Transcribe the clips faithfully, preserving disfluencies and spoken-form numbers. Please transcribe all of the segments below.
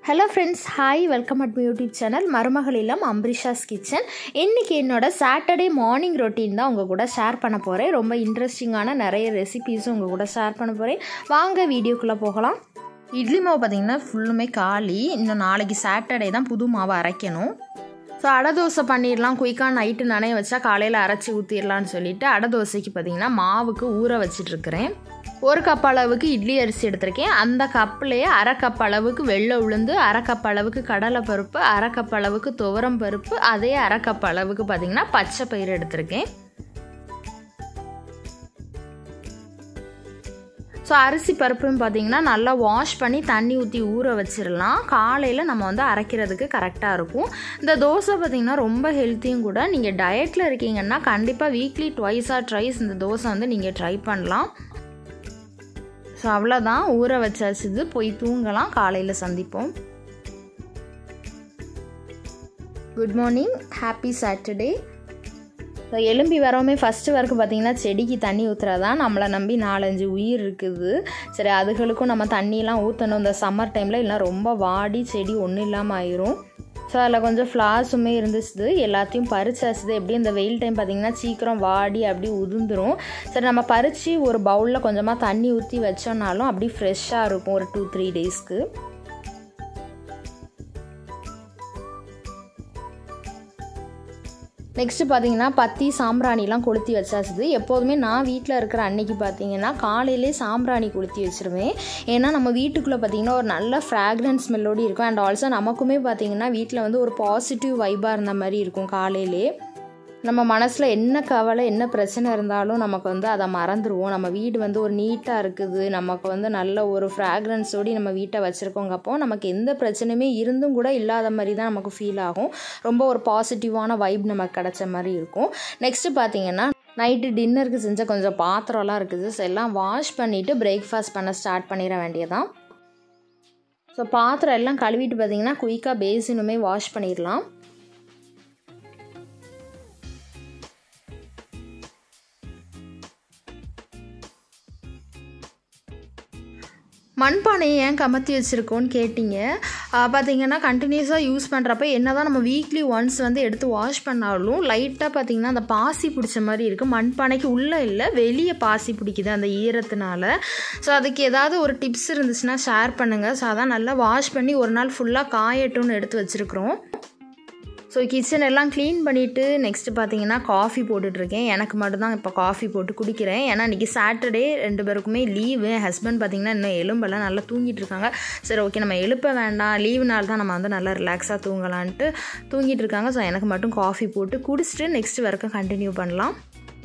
Hello friends, hi, welcome at my YouTube channel மருமகள் இல்லம் அம்பரிஷாஸ் kitchen. இன்னைக்கு என்னோட சாட்டர்டே மார்னிங் ரொட்டீன் தான் உங்க கூட ஷேர் பண்ண போறேன். ரொம்ப இன்ட்ரெஸ்டிங்கான நிறைய ரெசிபீஸ் உங்க கூட ஷேர் பண்ண போறேன். வாங்க வீடியோக்குள்ள போகலாம். இட்லி மாவு பாத்தீங்கன்னா ஃபுல்லுமே காலி. இன்னும் நாளைக்கு சாட்டர்டே தான் புது மாவு அரைக்கணும். ஸோ அடை தோசை பண்ணிடலாம், குயிக்காக நைட்டு நனைய வச்சா காலையில் அரைச்சி ஊற்றிடலான்னு சொல்லிட்டு அடை தோசைக்கு பார்த்திங்கன்னா மாவுக்கு ஊற வச்சிட்ருக்கிறேன். ஒரு கப் அளவுக்கு இட்லி அரிசி எடுத்திருக்கேன். அந்த கப்லேயே அரை கப் அளவுக்கு வெள்ளை உளுந்து, அரை கப் அளவுக்கு கடலை பருப்பு, அரை கப் அளவுக்கு துவரம் பருப்பு, அதே அரை கப் அளவுக்கு பார்த்திங்கன்னா பச்சை பயிறு எடுத்திருக்கேன். ஸோ அரிசி பருப்புன்னு பார்த்திங்கன்னா நல்லா வாஷ் பண்ணி தண்ணி ஊற்றி ஊற வச்சிடலாம். காலையில் நம்ம வந்து அரைக்கிறதுக்கு கரெக்டாக இருக்கும். இந்த தோசை பார்த்திங்கன்னா ரொம்ப ஹெல்த்தியும் கூட. நீங்கள் டயட்டில் இருக்கீங்கன்னா கண்டிப்பாக வீக்லி ட்வைஸ் ஆர் ட்ரைஸ் இந்த தோசை வந்து நீங்கள் ட்ரை பண்ணலாம். ஸோ அவ்வளோதான், ஊற வச்சாச்சு, போய் தூங்கலாம், காலையில் சந்திப்போம். Good morning, happy Saturday. So எலும்பி வரவுமே ஃபஸ்ட்டு வரைக்கும் பார்த்திங்கன்னா செடிக்கு தண்ணி ஊற்றுறதான். நம்மளை நம்பி நாலஞ்சு உயிர் இருக்குது. சரி, அதுகளுக்கும் நம்ம தண்ணியெலாம் ஊற்றணும் இந்த சம்மர் டைமில், இல்லைனா ரொம்ப வாடி செடி ஒன்றும் இல்லாமல் ஆயிரும். ஸோ அதில் கொஞ்சம் ஃப்ளார்ஸுமே இருந்துச்சு, எல்லாத்தையும் பறிச்சாச்சுது. எப்படி இந்த வெயில் டைம் பார்த்திங்கன்னா சீக்கிரம் வாடி அப்படி உதிர்ந்துடும். சரி, நம்ம பறித்து ஒரு பவுலில் கொஞ்சமாக தண்ணி ஊற்றி வச்சோன்னாலும் அப்படி ஃப்ரெஷ்ஷாக இருக்கும் ஒரு டூ த்ரீ டேஸ்க்கு. நெக்ஸ்ட்டு பார்த்தீங்கன்னா பத்தி சாம்பிராணிலாம் கொளுத்தி வச்சாச்சுது. எப்போதுமே நான் வீட்டில் இருக்கிற அன்னைக்கு பார்த்தீங்கன்னா காலையிலே சாம்பிராணி கொளுத்தி வச்சுருவேன். ஏன்னா நம்ம வீட்டுக்குள்ளே பார்த்திங்கன்னா ஒரு நல்ல ஃப்ராக்ரன்ஸ் ஸ்மெல்லோடு இருக்கும். அண்ட் ஆல்சோ நமக்குமே பார்த்திங்கன்னா வீட்டில் வந்து ஒரு பாசிட்டிவ் வைப்பாக இருந்த மாதிரி இருக்கும். காலையிலே நம்ம மனசில் என்ன கவலை என்ன பிரச்சனை இருந்தாலும் நமக்கு வந்து அதை மறந்துடுவோம். நம்ம வீடு வந்து ஒரு நீட்டாக இருக்குது, நமக்கு வந்து நல்ல ஒரு ஃப்ராக்ரன்ஸோடு நம்ம வீட்டை வச்சுருக்கோங்கப்போ நமக்கு எந்த பிரச்சனையுமே இருந்தும் கூட இல்லாத மாதிரி தான் நமக்கு ஃபீல் ஆகும். ரொம்ப ஒரு பாசிட்டிவான வைப் நமக்கு கிடச்ச மாதிரி இருக்கும். நெக்ஸ்ட்டு பார்த்திங்கன்னா நைட்டு டின்னருக்கு செஞ்ச கொஞ்சம் பாத்திரம்லாம் இருக்குது. ஸோ எல்லாம் வாஷ் பண்ணிவிட்டு பிரேக்ஃபாஸ்ட் பண்ண ஸ்டார்ட் பண்ணிட வேண்டியதான். ஸோ பாத்திரம் எல்லாம் கழுவிட்டு பார்த்திங்கன்னா குயிக்காக பேசினுமே வாஷ் பண்ணிடலாம். மண்பானையை ஏன் கமத்தி வச்சுருக்கோன்னு கேட்டிங்க. பார்த்திங்கன்னா கண்டினியூஸாக யூஸ் பண்ணுறப்ப என்ன தான் நம்ம வீக்லி ஒன்ஸ் வந்து எடுத்து வாஷ் பண்ணாலும் லைட்டாக பார்த்திங்கன்னா அந்த பாசி பிடிச்ச மாதிரி இருக்குது. மண்பானைக்கு உள்ளே இல்லை, வெளியே பாசி பிடிக்குது அந்த ஈரத்தினால. ஸோ அதுக்கு ஏதாவது ஒரு டிப்ஸ் இருந்துச்சுன்னா ஷேர் பண்ணுங்கள். ஸோ அதான் நல்லா வாஷ் பண்ணி ஒரு நாள் ஃபுல்லாக காயட்டும்னு எடுத்து வச்சுருக்குறோம். ஸோ கிச்சன் எல்லாம் க்ளீன் பண்ணிவிட்டு நெக்ஸ்ட்டு பார்த்தீங்கன்னா காஃபி போட்டுட்ருக்கேன். எனக்கு மட்டும்தான் இப்போ காஃபி போட்டு குடிக்கிறேன். ஏன்னா இன்றைக்கி சாட்டர்டே, ரெண்டு பேருக்குமே லீவு. ஹஸ்பண்ட் பார்த்திங்கன்னா இன்னும் எலும்பெல்லாம் நல்லா தூங்கிட்டு இருக்காங்க. சரி, ஓகே, நம்ம எழுப்ப வேண்டாம், லீவு நாள் தான், நம்ம வந்து நல்லா ரிலாக்ஸாக தூங்கலான்ட்டு தூங்கிட்டு இருக்காங்க. ஸோ எனக்கு மட்டும் காஃபி போட்டு குடிச்சிட்டு நெக்ஸ்ட் வரைக்கும் கண்டினியூ பண்ணலாம்.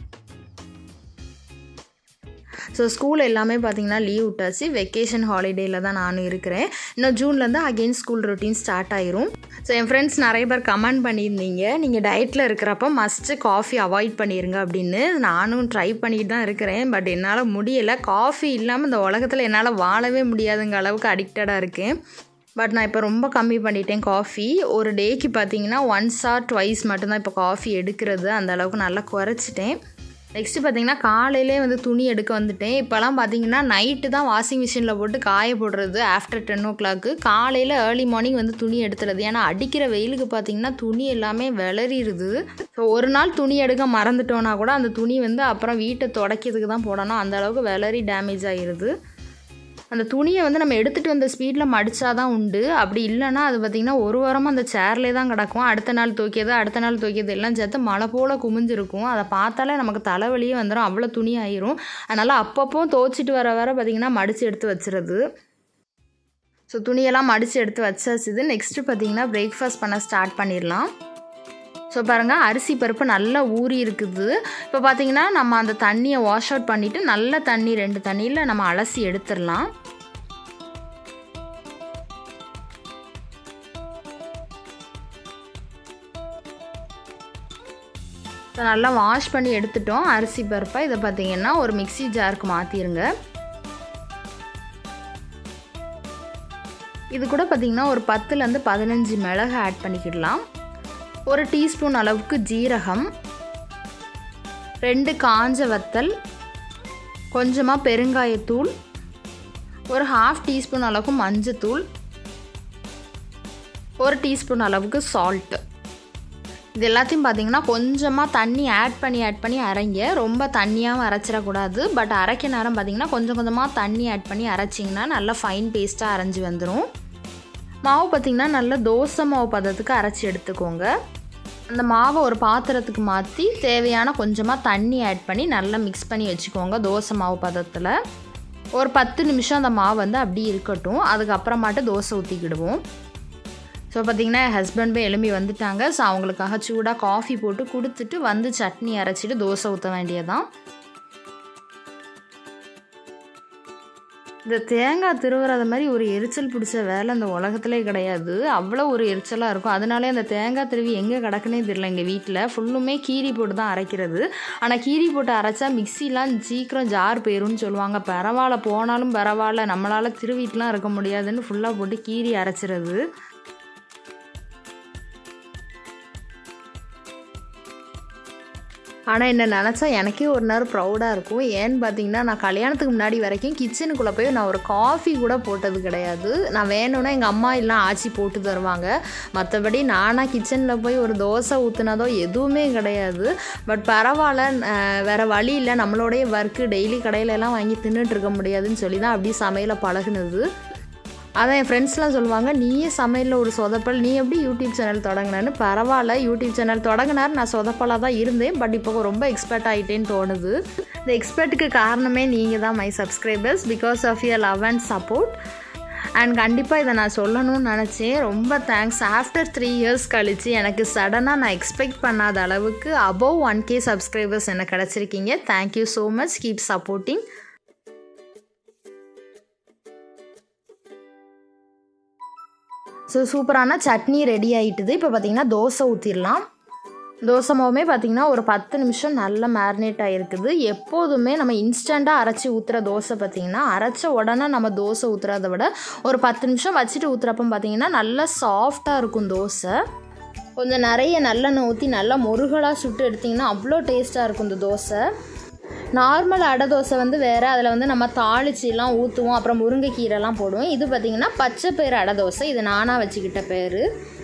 ஸோ ஸ்கூல் எல்லாமே பார்த்திங்கன்னா லீவ் விட்டாச்சு. வெக்கேஷன் ஹாலிடேயில் தான் நானும் இருக்கிறேன். இன்னும் ஜூன்லேருந்து அகெயின் ஸ்கூல் ரொட்டீன் ஸ்டார்ட் ஆயிரும். ஸோ என் ஃப்ரெண்ட்ஸ் நிறைய பேர் கமெண்ட் பண்ணியிருந்தீங்க, நீங்கள் டயட்டில் இருக்கிறப்ப மஸ்ட்டு காஃபி அவாய்ட் பண்ணிடுங்க அப்படின்னு. நானும் ட்ரை பண்ணிட்டு தான் இருக்கிறேன். பட் என்னால் முடியலை. காஃபி இல்லாமல் இந்த உலகத்தில் என்னால் வாழவே முடியாதுங்க அளவுக்கு அடிக்டடாக இருக்கேன். பட் நான் இப்போ ரொம்ப கம்மி பண்ணிட்டேன் காஃபி. ஒரு டேக்கு பார்த்திங்கன்னா ஒன்ஸ் ஆர் ட்வைஸ் மட்டும்தான் இப்போ காஃபி எடுக்கிறது. அந்த அளவுக்கு நல்லா குறைச்சிட்டேன். நெக்ஸ்ட்டு பார்த்திங்கன்னா காலையிலே வந்து துணி எடுக்க வந்துட்டேன். இப்போலாம் பார்த்திங்கன்னா நைட்டு தான் வாஷிங் மிஷினில் போட்டு காய போடுறது ஆஃப்டர் டென் ஓ கிளாக்கு. காலையில் ஏர்லி மார்னிங் வந்து துணி எடுத்துறது. ஏன்னா அடிக்கிற வெயிலுக்கு பார்த்திங்கன்னா துணி எல்லாமே விளறிடுது. ஸோ ஒரு நாள் துணி எடுக்க மறந்துட்டோன்னா கூட அந்த துணி வந்து அப்புறம் வீட்டை துடைக்கிறதுக்கு தான் போடணும். அந்தளவுக்கு விளறி டேமேஜ் ஆகிடுது. அந்த துணியை வந்து நம்ம எடுத்துகிட்டு வந்த ஸ்பீடில் மடித்தா தான் உண்டு. அப்படி இல்லைன்னா அது பார்த்திங்கன்னா ஒரு வாரமாக அந்த சேர்லேயே தான் கிடக்கும். அடுத்த நாள் துவைக்கிறது, அடுத்த நாள் துவைக்கிறது எல்லாம் சேர்த்து மழை போல் குமிஞ்சிருக்கும். அதை பார்த்தாலே நமக்கு தலைவலியே வந்துடும், அவ்வளோ துணி ஆயிரும். அதனால் அப்பப்போ துவைச்சிட்டு வர வர பார்த்திங்கன்னா மடித்து எடுத்து வச்சுறது. ஸோ துணியெல்லாம் மடித்து எடுத்து வச்சாச்சுது. நெக்ஸ்ட்டு பார்த்திங்கன்னா பிரேக்ஃபாஸ்ட் பண்ண ஸ்டார்ட் பண்ணிடலாம். ஸோ பாருங்கள், அரிசி பருப்பு நல்லா ஊறி இருக்குது. இப்போ பார்த்திங்கன்னா நம்ம அந்த தண்ணியை வாஷ் அவுட் பண்ணிவிட்டு நல்ல தண்ணி ரெண்டு தண்ணியில் நம்ம அலசி எடுத்துடலாம். ஸோ நல்லா வாஷ் பண்ணி எடுத்துட்டோம் அரிசி பருப்பை. இதை பார்த்திங்கன்னா ஒரு மிக்ஸி ஜாருக்கு மாற்றிடுங்க. இது கூட பார்த்திங்கன்னா ஒரு பத்துலேருந்து பதினஞ்சு மிளகு ஆட் பண்ணிக்கிடலாம். ஒரு டீஸ்பூன் அளவுக்கு ஜீரகம், ரெண்டு காஞ்ச வத்தல், கொஞ்சமாக பெருங்காயத்தூள், ஒரு ஹாஃப் டீஸ்பூன் அளவுக்கு மஞ்சத்தூள், ஒரு டீஸ்பூன் அளவுக்கு சால்ட்டு. இது எல்லாத்தையும் பார்த்திங்கன்னா கொஞ்சமாக தண்ணி ஆட் பண்ணி ஆட் பண்ணி அரைங்க. ரொம்ப தண்ணியாகவும் அரைச்சிடக்கூடாது. பட் அரைக்க நேரம் பார்த்திங்கன்னா கொஞ்சம் கொஞ்சமாக தண்ணி ஆட் பண்ணி அரைச்சிங்கன்னா நல்லா ஃபைன் பேஸ்ட்டாக அரைஞ்சி வந்துடும். மாவு பார்த்திங்கன்னா நல்லா தோசை மாவு பதத்துக்கு அரைச்சி எடுத்துக்கோங்க. அந்த மாவை ஒரு பாத்திரத்துக்கு மாற்றி தேவையான கொஞ்சமாக தண்ணி ஆட் பண்ணி நல்லா மிக்ஸ் பண்ணி வச்சுக்கோங்க. தோசை மாவு பதத்தில் ஒரு பத்து நிமிஷம் அந்த மாவு வந்து அப்படி இருக்கட்டும். அதுக்கப்புறமாட்டு தோசை ஊற்றிக்கிடுவோம். ஸோ பார்த்திங்கன்னா என் ஹஸ்பண்ட் போய் எழும்பி வந்துட்டாங்க. ஸோ அவங்களுக்காக சூடாக காஃபி போட்டு கொடுத்துட்டு வந்து சட்னி அரைச்சிட்டு தோசை ஊற்ற வேண்டியதான். இந்த தேங்காய் திருவுறது மாதிரி ஒரு எரிச்சல் பிடிச்ச வேலை இந்த உலகத்திலே கிடையாது. அவ்வளோ ஒரு எரிச்சலாக இருக்கும். அதனாலே அந்த தேங்காய் திருவி எங்கே கிடக்குன்னே தெரியல. எங்கள் வீட்டில் ஃபுல்லுமே கீரி போட்டு தான் அரைக்கிறது. ஆனால் கீரி போட்டு அரைச்சா மிக்சிலாம் சீக்கிரம் ஜார் போயிரும்னு சொல்லுவாங்க. பரவாயில்ல, போனாலும் பரவாயில்ல, நம்மளால் திருவிட்டுலாம் இருக்க முடியாதுன்னு ஃபுல்லாக போட்டு கீரி அரைச்சிறது. ஆனால் என்ன நினச்சா எனக்கே ஒரு நேரம் ப்ரௌடாக இருக்கும். ஏன்னு பார்த்தீங்கன்னா நான் கல்யாணத்துக்கு முன்னாடி வரைக்கும் கிச்சனுக்குள்ளே போய் நான் ஒரு காஃபி கூட போட்டது கிடையாது. நான் வேணும்னா எங்கள் அம்மா எல்லாம் ஆச்சி போட்டு தருவாங்க. மற்றபடி நானாக கிச்சனில் போய் ஒரு தோசை ஊற்றுனதோ எதுவுமே கிடையாது. பட் பரவாயில்ல, வேறு வழி இல்லை, நம்மளோடைய ஒர்க்கு டெய்லி கடையிலலாம் வாங்கி தின்னுட்டு இருக்க முடியாதுன்னு சொல்லி தான் அப்படி சமையலை பழகுனது. அதான் என் ஃப்ரெண்ட்ஸ்லாம் சொல்லுவாங்க, நீயே சமையலில் ஒரு சொதப்பல், நீ எப்படி யூடியூப் சேனல் தொடங்கினேன்னு. பரவாயில்ல, யூடியூப் சேனல் தொடங்கினார், நான் சொதப்பலாக தான் இருந்தேன். பட் இப்போ ரொம்ப எக்ஸ்பர்ட் ஆகிட்டேன்னு தோணுது. இந்த எக்ஸ்பர்ட்டுக்கு காரணமே நீங்கள் தான் my subscribers. Because of your love and support. And கண்டிப்பாக இதை நான் சொல்லணும்னு நினச்சேன். ரொம்ப தேங்க்ஸ். ஆஃப்டர் த்ரீ இயர்ஸ் கழித்து எனக்கு சடனாக நான் எக்ஸ்பெக்ட் பண்ணாத அளவுக்கு அபவ் ஒன் கே சப்ஸ்கிரைபர்ஸ் எனக்கு கிடச்சிருக்கீங்க. Thank you so much. Keep supporting. So சூப்பரான சட்னி ரெடி ஆகிட்டுது. இப்போ பார்த்திங்கன்னா தோசை ஊற்றிடலாம். தோசை மாவுமே பார்த்திங்கன்னா ஒரு பத்து நிமிஷம் நல்லா மேரினேட் ஆகிருக்குது. எப்போதுமே நம்ம இன்ஸ்டண்ட்டாக அரைச்சி ஊற்றுற தோசை பார்த்திங்கன்னா அரைச்ச உடனே நம்ம தோசை ஊற்றுறத விட ஒரு பத்து நிமிஷம் வச்சுட்டு ஊற்றுறப்ப பார்த்திங்கன்னா நல்லா சாஃப்டாக இருக்கும் தோசை. கொஞ்சம் நிறைய நல்லெண்ணெய் ஊற்றி நல்லா முருகலாக சுட்டு எடுத்திங்கன்னா அவ்வளோ டேஸ்ட்டாக இருக்கும் இந்த தோசை. நார்மல் அடை தோசை வந்து வேறு, அதில் வந்து நம்ம தாளிச்சிலாம் ஊற்றுவோம், அப்புறம் முருங்கைக்கீரைலாம் போடுவோம். இது பார்த்திங்கன்னா பச்சை பயிறு அடை தோசை. இது நானாக வச்சுக்கிட்ட பேர்.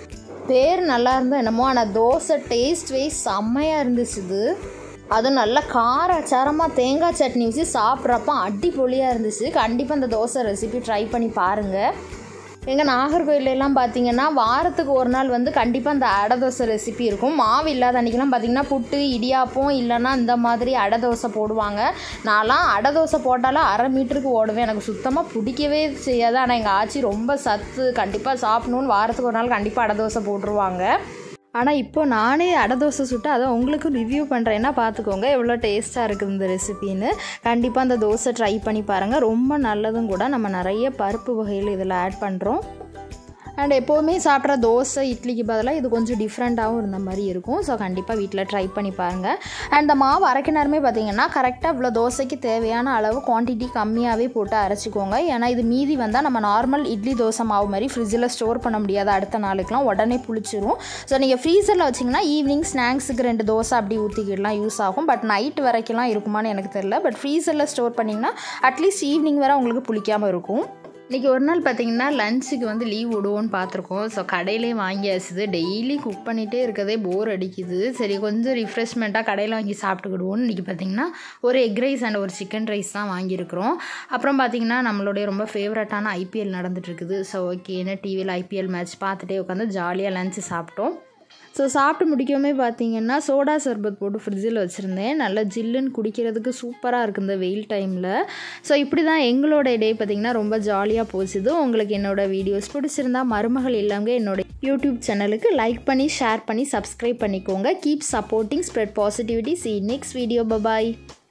பேர் நல்லா இருந்தோம் என்னமோ, ஆனால் தோசை டேஸ்ட் வைஸ் செம்மையாக இருந்துச்சு. இது அதுவும் நல்லா காரச்சாரமாக தேங்காய் சட்னி வச்சு சாப்பிட்றப்ப அடிப்பொலியாக இருந்துச்சு. கண்டிப்பாக இந்த தோசை ரெசிபி ட்ரை பண்ணி பாருங்கள். எங்கள் நாகர்கோயிலெல்லாம் பார்த்திங்கன்னா வாரத்துக்கு ஒரு நாள் வந்து கண்டிப்பாக இந்த அடை தோசை ரெசிபி இருக்கும். மாவு இல்லாத அன்றைக்கெலாம் பார்த்திங்கன்னா புட்டு, இடியாப்பம் இல்லைன்னா இந்த மாதிரி அடை தோசை போடுவாங்க. நான்லாம் அடை தோசை போட்டாலும் அரை மீட்டருக்கு ஓடுவேன். எனக்கு சுத்தமாக பிடிக்கவே செய்யாது. ஆனால் எங்கள் ஆச்சி ரொம்ப சத்து, கண்டிப்பாக சாப்பிட்ணுன்னு வாரத்துக்கு ஒரு நாள் கண்டிப்பாக அடை தோசை போட்டுருவாங்க. ஆனால் இப்போது நானே அடை தோசை சுட்டு அதை உங்களுக்கும் ரிவ்யூ பண்ணுறேன்னா பார்த்துக்கோங்க எவ்வளோ டேஸ்ட்டாக இருக்குது இந்த ரெசிபின்னு. கண்டிப்பாக அந்த தோசை ட்ரை பண்ணி பாருங்கள். ரொம்ப நல்லதும் கூட. நம்ம நிறைய பருப்பு வகைகள் இதில் ஆட் பண்ணுறோம். அண்ட் எப்போவுமே சாப்பிட்ற தோசை இட்லிக்கு பதிலாக இது கொஞ்சம் டிஃப்ரெண்ட்டாகவும் இருந்த மாதிரி இருக்கும். ஸோ கண்டிப்பாக வீட்டில் ட்ரை பண்ணி பாருங்கள். அண்ட் இந்த மாவு அரைக்க நேரமே பார்த்திங்கன்னா கரெக்டாக இவ்வளோ தோசைக்கு தேவையான அளவு குவான்டிட்டி கம்மியாகவே போட்டு அரைச்சிக்கோங்க. ஏன்னா இது மீதி வந்தால் நம்ம நார்மல் இட்லி தோசை மாவு மாதிரி ஃப்ரிட்ஜில் ஸ்டோர் பண்ண முடியாது. அடுத்த நாளுக்குலாம் உடனே புளிச்சிரும். ஸோ நீங்கள் ஃப்ரீசரில் வச்சிங்கன்னா ஈவினிங் ஸ்நாக்ஸுக்கு ரெண்டு தோசை அப்படி ஊற்றிக்கிடலாம், யூஸ் ஆகும். பட் நைட் வரைக்கும்லாம் இருக்குமான்னு எனக்கு தெரியல. பட் ஃப்ரீசரில் ஸ்டோர் பண்ணிங்கன்னா அட்லீஸ்ட் ஈவினிங் வரை உங்களுக்கு புளிக்காமல் இருக்கும். இன்றைக்கி ஒரு நாள் பார்த்திங்கன்னா லஞ்சுக்கு வந்து லீவ் விடுவோன்னு பார்த்துருக்கோம். ஸோ கடையிலே வாங்கியாச்சுது. டெய்லி குக் பண்ணிகிட்டே இருக்கதே போர் அடிக்குது. சரி கொஞ்சம் ரிஃப்ரெஷ்மெண்ட்டாக கடையில் வாங்கி சாப்பிட்டுக்கிடுவோன்னு இன்றைக்கி பார்த்திங்கன்னா ஒரு எக் ரைஸ் அண்ட் ஒரு சிக்கன் ரைஸ் தான் வாங்கியிருக்கிறோம். அப்புறம் பார்த்திங்கன்னா நம்மளுடைய ரொம்ப ஃபேவரட்டான ஐபிஎல் நடந்துகிட்ருக்குது. ஸோ ஓகேன்னு டிவியில் ஐபிஎல் மேட்ச் பார்த்துட்டே உட்காந்து ஜாலியாக லஞ்சு சாப்பிட்டோம். ஸோ சாப்பிட்டு முடிக்கவுமே பார்த்திங்கன்னா சோடா சர்பத் போட்டு ஃப்ரிட்ஜில் வச்சுருந்தேன். நல்லா ஜில்லுன்னு குடிக்கிறதுக்கு சூப்பராக இருக்குது இந்த வெயில் டைமில். ஸோ இப்படி தான் எங்களோட டே பார்த்திங்கன்னா ரொம்ப ஜாலியாக போச்சுது. உங்களுக்கு என்னோடய வீடியோஸ் பிடிச்சிருந்தா மருமகள் இல்லங்க என்னோட யூடியூப் சேனலுக்கு லைக் பண்ணி ஷேர் பண்ணி சப்ஸ்கிரைப் பண்ணிக்கோங்க. Keep supporting, spread positivity. See you next video. Bye bye.